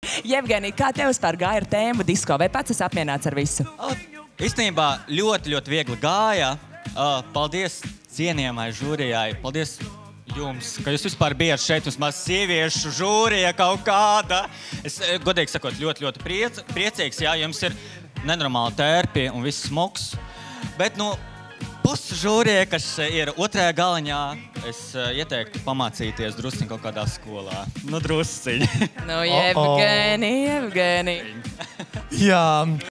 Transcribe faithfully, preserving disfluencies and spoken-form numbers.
Jevgenij, kā tev vispār gāja ar tēmu disko? Vai pats esi apmierināts ar visu? Īstenībā ļoti, ļoti viegli gāja. Paldies cienījamai žūrijai. Paldies jums, ka jūs vispār bijat šeit. Mums maz sieviešu žūrija kaut kāda. Es, godīgi sakot, ļoti, ļoti priec, priecīgs. Jā, jums ir nenormāli tērpi un viss smoks. Bet, nu, pusi žūrija, kas ir otrajā galiņā, es ieteiktu pamācīties drusciņ kaut kādā skolā. Nu, drusciņ. Nu, Jevgenij, Jevgenij. Jā.